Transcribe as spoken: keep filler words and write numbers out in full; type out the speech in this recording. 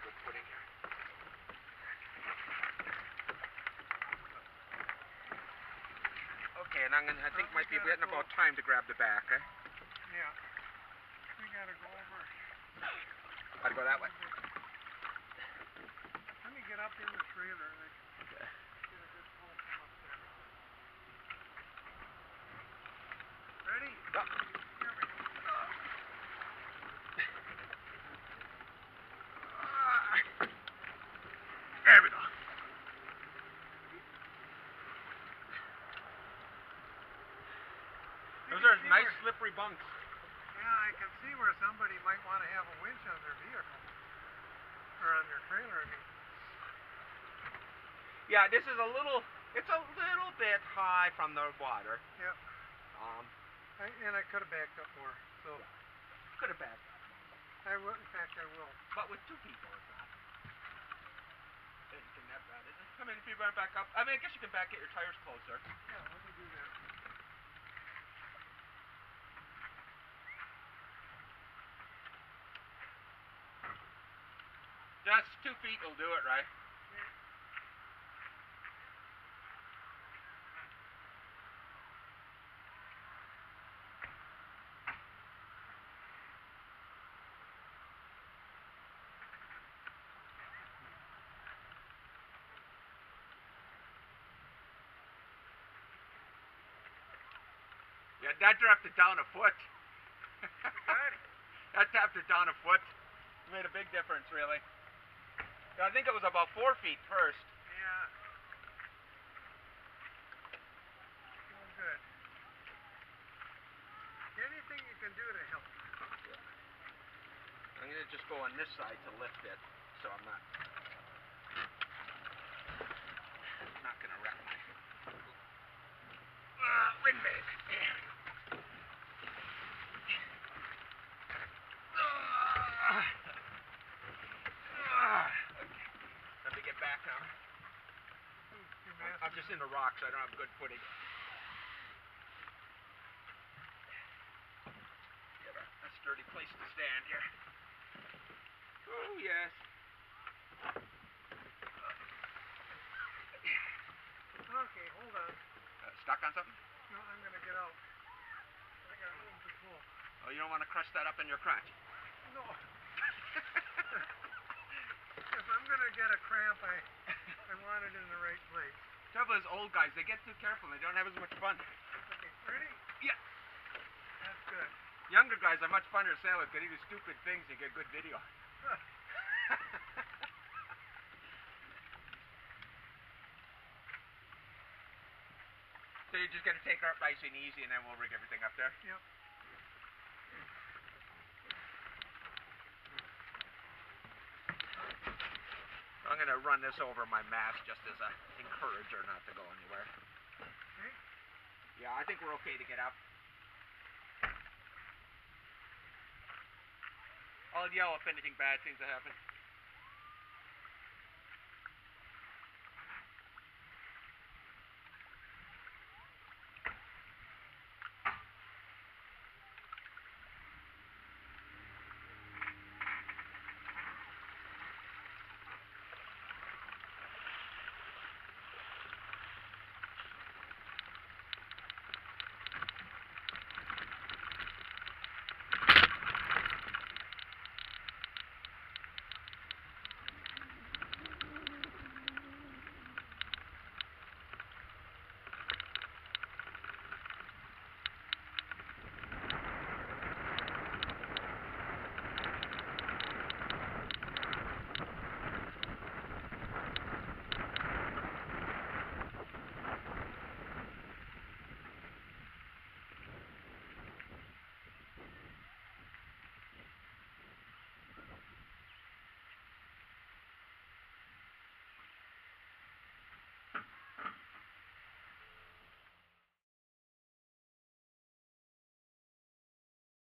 good footing here. Okay, and I'm gonna, I think Well, might be we gotta getting go. about time to grab the back, eh? Yeah. We gotta go over. Gotta go that way. Let me get up in the trailer and I can Okay. get a good pull from up there. Ready? Go. Here we go. There we go. Those are nice where, slippery bunks. Yeah, I can see where somebody might want to have a winch on their vehicle. Or on their trailer, I mean. Yeah, this is a little, it's a little bit high from the water. Yep. Um, I, and I could have backed up more, so. Yeah. Could have backed up. I will, in fact, I will. But with two people, it's not anything that bad, is it? I mean, if you run back up, I mean, I guess you can back get your tires closer. Yeah, let me do that. Just two feet will do it, right? Yeah. Yeah, that dropped it down a foot. Got it. That tapped it down a foot. It made a big difference, really. I think it was about four feet first. Yeah. Doing good. Anything you can do to help. I'm going to just go on this side to lift it, so I'm not not going to wreck my uh, windbag. There we go. Uh, uh, okay. Let me get back now. I'm, I'm just in the rocks. I don't have good footing. Get a, a sturdy place to stand here. Oh, yes. Okay, hold on. Uh, stuck on something? No, I'm going to get out. I got room to pull. Oh, you don't want to crush that up in your crotch? No. If I'm going to get a cramp, I, I want it in the right place. Trouble is, old guys, they get too careful and they don't have as much fun. Okay, ready? Yeah. That's good. Younger guys are much funner to sail with because they do stupid things and get good video. So you're just going to take her up nice and easy and then we'll rig everything up there? Yep. I'm going to run this over my mast just as a encourager not to go anywhere. Okay. Yeah, I think we're okay to get up. I'll yell if anything bad seems to happen.